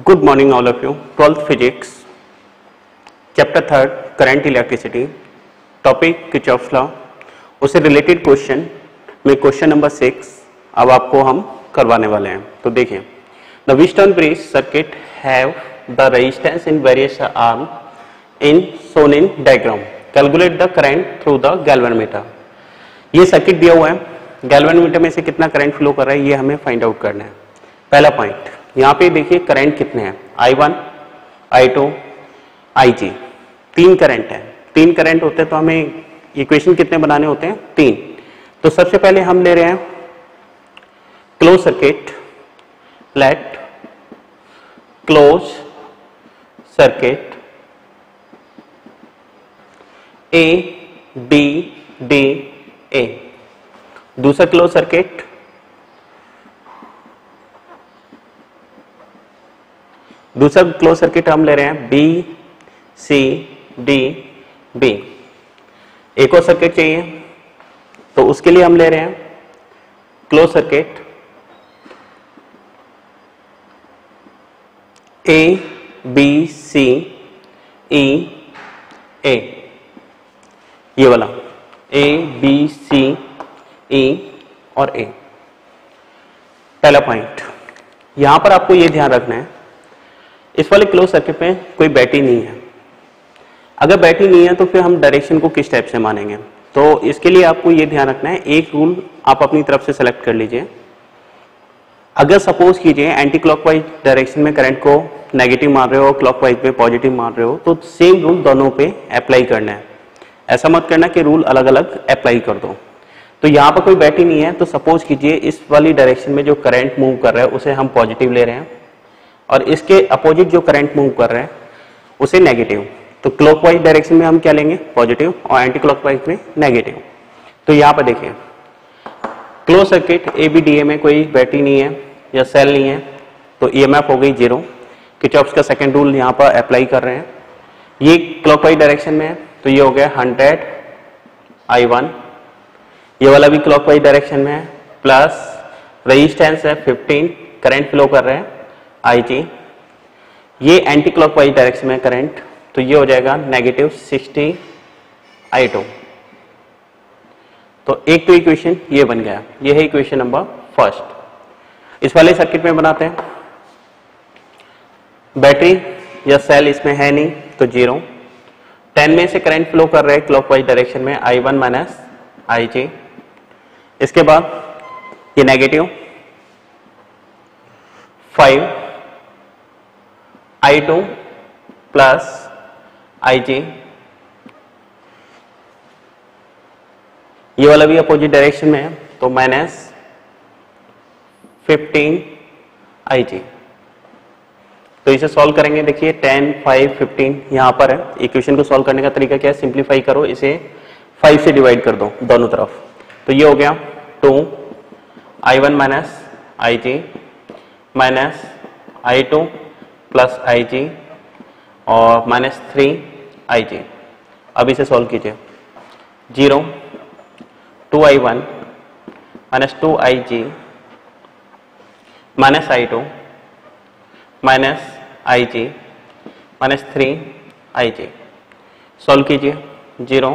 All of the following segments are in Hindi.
Good morning all of you. 12th physics, chapter 3rd current electricity, topic Kirchhoff's law, उससे रिलेटेड क्वेश्चन में क्वेश्चन नंबर 6 अब आपको हम करवाने वाले हैं। तो देखिए, the Wheatstone bridge circuit have the resistance in various arm in shown in diagram, calculate the current through the galvanometer. ये सर्किट दिया हुआ है, गैल्वेनोमीटर में से कितना करंट फ्लो कर रहा है ये हमें फाइंड आउट करना है। पहला पॉइंट, यहाँ पे देखिए करंट कितने हैं, I1, I2, IG, तीन करंट है। तीन करंट होते हैं तो हमें इक्वेशन कितने बनाने होते हैं, तीन। तो सबसे पहले हम ले रहे हैं close circuit, let close circuit A B D A। दूसरा क्लोज सर्किट हम ले रहे हैं B C D B। एक और सर्किट चाहिए तो उसके लिए हम ले रहे हैं close circuit A B C E A, ये वाला A B C E और A। पहला पॉइंट, यहां पर आपको ये ध्यान रखना है, इस वाले क्लोज सर्किट में कोई बैटरी नहीं है। अगर बैटरी नहीं है तो फिर हम डायरेक्शन को किस टाइप से मानेंगे, तो इसके लिए आपको ये ध्यान रखना है, एक रूल आप अपनी तरफ से सेलेक्ट कर लीजिए। अगर सपोज कीजिए एंटी क्लॉकवाइज डायरेक्शन में करंट को नेगेटिव मान रहे हो और क्लॉकवाइज में पॉजिटिव मान रहे हो, तो सेम रूल दोनों पे अप्लाई करना है। ऐसा मत करना कि रूल अलग अलग अप्लाई कर दो। तो यहाँ पर कोई बैटरी नहीं है तो सपोज कीजिए इस वाली डायरेक्शन में जो करंट मूव कर रहा है उसे हम पॉजिटिव ले रहे हैं और इसके अपोजिट जो करंट मूव कर रहा है उसे नेगेटिव। तो क्लॉकवाइज डायरेक्शन में हम क्या लेंगे, पॉजिटिव, और एंटी क्लॉकवाइज में नेगेटिव। तो यहाँ पर देखिए क्लोज सर्किट ABDA में कोई बैटरी नहीं है या सेल नहीं है, तो EMF हो गई 0। किर्चॉफ्स का सेकंड रूल यहाँ पर अप्लाई कर रहे हैं। ये क्लॉकवाइज डायरेक्शन में है तो ये हो गया 100 I1। ये वाला भी क्लॉकवाइज डायरेक्शन में है, प्लस रेजिस्टेंस है 15, करंट फ्लो कर रहे हैं IG। ये एंटी क्लॉकवाइज डायरेक्शन में करंट, तो ये हो जाएगा नेगेटिव 60 I2। तो एक तो इक्वेशन ये बन गया, ये है इक्वेशन नंबर फर्स्ट। इस वाले सर्किट में बनाते हैं, बैटरी या सेल इसमें है नहीं तो 0। 10 में से करंट फ्लो कर रहे हैं क्लॉकवाइज डायरेक्शन में I1 माइनस IG। इसके बाद ये नेगेटिव 5 I2 प्लस IG। ये वाला भी अपोजिट डायरेक्शन में है तो माइनस 15 IG। तो इसे सॉल्व करेंगे, देखिए 10 5 15 यहाँ पर है। इक्वेशन को सॉल्व करने का तरीका क्या है, सिंप्लीफाई करो, इसे 5 से डिवाइड कर दो दोनों तरफ। तो ये हो गया 2 I1 minus IG minus I2 plus IG और माइनस 3 IG। अब इसे सॉल्व कीजिए, 0 2 I1 minus 2 IG minus I2 minus IG minus 3 IG। Solve कीजिए, 0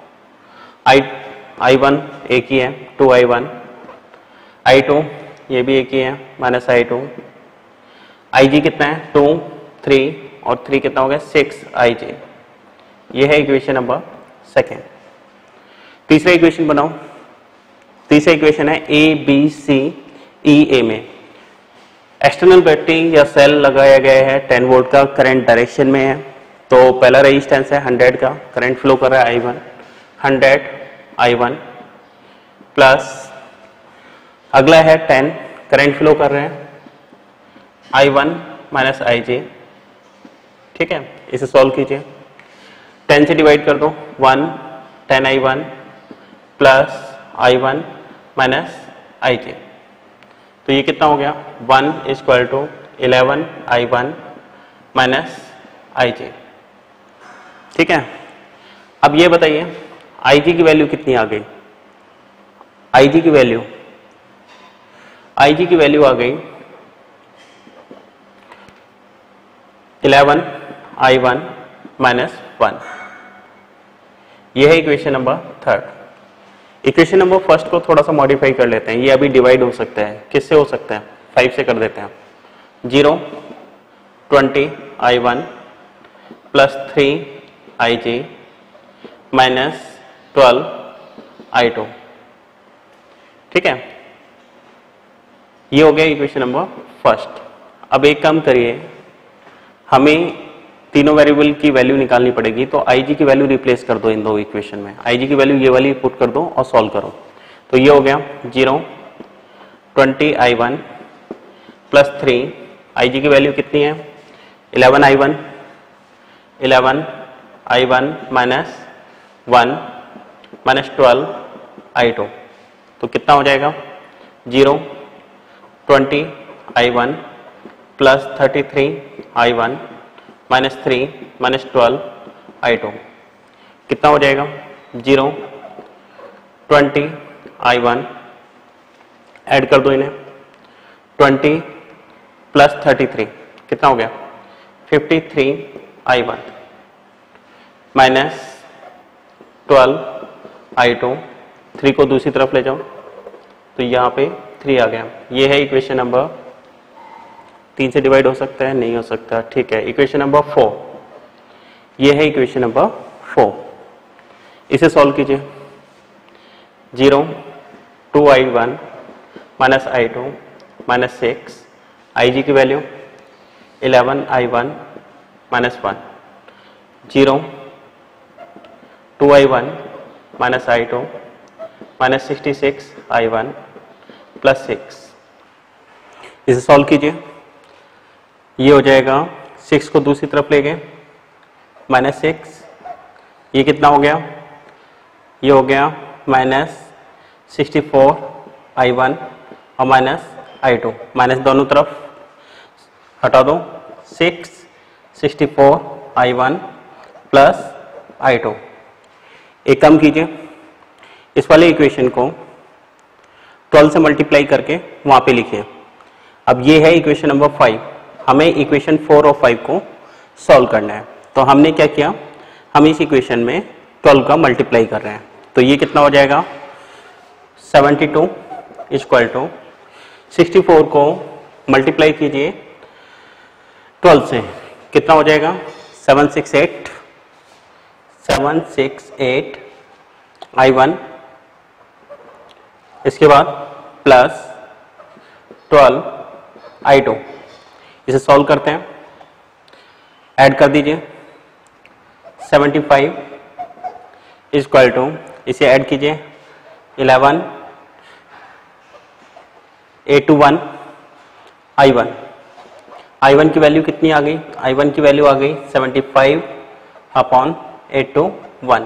I1 एक ही है 2 I1, I2 ये भी एक ही है माइनस I2, IG कितना है 2 3 और 3 कितना हो गया 6 IG। ये है इक्वेशन नंबर सेकेंड। तीसरा इक्वेशन बनाओ। तीसरा इक्वेशन है ABCEA में एक्सटर्नल बैटरी या सेल लगाया गया है, 10 वोल्ट का, करंट डायरेक्शन में है। तो पहला रेजिस्टेंस है 100 का, करंट फ्लो कर रहा है I1, 100 I1 प्लस अगला है 10, करंट फ्लो कर रहे हैं I1 माइनस IG। ठीक है, इसे सॉल्व कीजिए, 10 से डिवाइड कर दो, 1 10 I1 plus I1 minus IG। तो ये कितना हो गया, 1 equal to 11 I1 minus IG। ठीक है, अब ये बताइए IG की वैल्यू कितनी आ गई। IG की वैल्यू आ गई 11i1 माइनस 1। यह है equation number third. Equation number first को थोड़ा सा मॉडिफाई कर लेते हैं। ये अभी डिवाइड हो सकता है, किससे हो सकता है? 5 से कर देते हैं। 0 20i1 plus 3ij minus 12i2। ठीक है, ये हो गया इक्वेशन नंबर फर्स्ट। अब एक काम करिए, हमें तीनों वेरिएबल की वैल्यू निकालनी पड़ेगी, तो IG की वैल्यू रिप्लेस कर दो इन दो इक्वेशन में। IG की वैल्यू ये वाली पुट कर दो और सॉल्व करो। तो ये हो गया 0 20i1 प्लस 3, IG की वैल्यू कितनी है? 11i1 minus 1 minus 12i2। तो कितना हो जाएगा? 0 20i1 plus 33i1 minus 3 minus 12i2। कितना हो जाएगा? 0 20i1 ऐड कर दो इन्हें, 20 प्लस 33 कितना हो गया? 53i1 minus 12i2। 3 को दूसरी तरफ ले जाओ तो यहाँ पे 3 आ गया। ये है इक्वेशन नंबर 3 से डिवाइड हो सकता है? नहीं हो सकता। ठीक है, इक्वेशन नंबर 4। ये है इक्वेशन नंबर 4। इसे सॉल्व कीजिए। 0 2i1 minus i2 minus 6, IG की value 11i1 minus 1। 0 2i1 minus i2 minus 66i1 plus 6। इसे सॉल्व कीजिए। ये हो जाएगा 6 को दूसरी तरफ ले गए माइनस 6। ये कितना हो गया? ये हो गया माइनस 64i1 और माइनस i2। माइनस दोनों तरफ हटा दो। 6 64i1 प्लस i2। एक काम कीजिए, इस वाले इक्वेशन को 12 से मल्टीप्लाई करके वहां पे लिखिए। अब ये है इक्वेशन नंबर 5। हमें इक्वेशन 4 और 5 को सॉल्व करना है। तो हमने क्या किया, हम इस इक्वेशन में 12 का मल्टीप्लाई कर रहे हैं। तो ये कितना हो जाएगा? 72 इक्वल टू 64 को मल्टीप्लाई कीजिए 12 से, कितना हो जाएगा? 768 I1, इसके बाद प्लस 12 I2। इसे सॉल्व करते हैं, ऐड कर दीजिए। 75 इक्वल टू, इसे ऐड कीजिए 11 821 I1। I1 की वैल्यू कितनी आ गई? I1 की वैल्यू आ गई 75 अपॉन 821।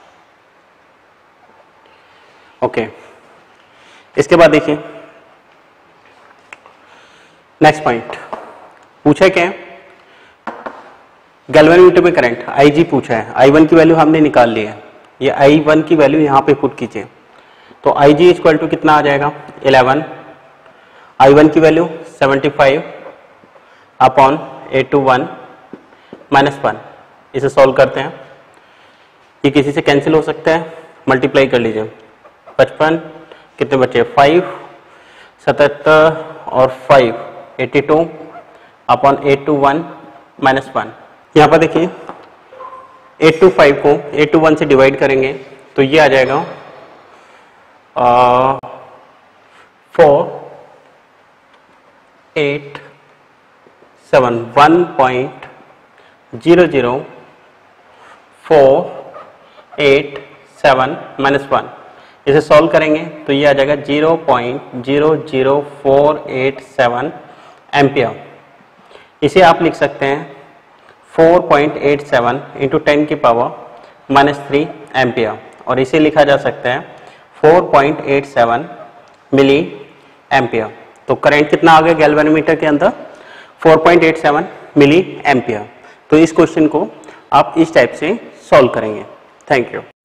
ओके, इसके बाद देखिए नेक्स्ट पॉइंट पूछा क्या है? गैल्वेनोमीटर में करंट IG पूछा है। I1 की वैल्यू हमने निकाल ली है। ये I1 की वैल्यू यहाँ पे पुट कीजिए। तो IG इक्वल टू कितना आ जाएगा? 11। I1 की वैल्यू 75 अपॉन 821 माइनस 1। इसे सॉल्व करते हैं। ये किसी से कैंसिल हो सकता है, मल्टीप्लाई कर लीजिए। 55 कितने बचे? 5 77 और 5 82 अपॉन 821 माइनस 1। यहाँ पर देखिए 825 को 821 से डिवाइड करेंगे तो ये आ जाएगा 4 8 7 1.00487 माइनस 1। इसे सॉल्व करेंगे तो ये आ जाएगा 0.00487 एम्पियर। इसे आप लिख सकते हैं 4.87 इंटू 10 की पावर माइनस 3 एम्पियर, और इसे लिखा जा सकता है 4.87 मिली एम्पियर। तो करंट कितना आ गया गैल्वेनोमीटर के अंदर? 4.87 मिली एम्पियर। तो इस क्वेश्चन को आप इस टाइप से सॉल्व करेंगे। Thank you.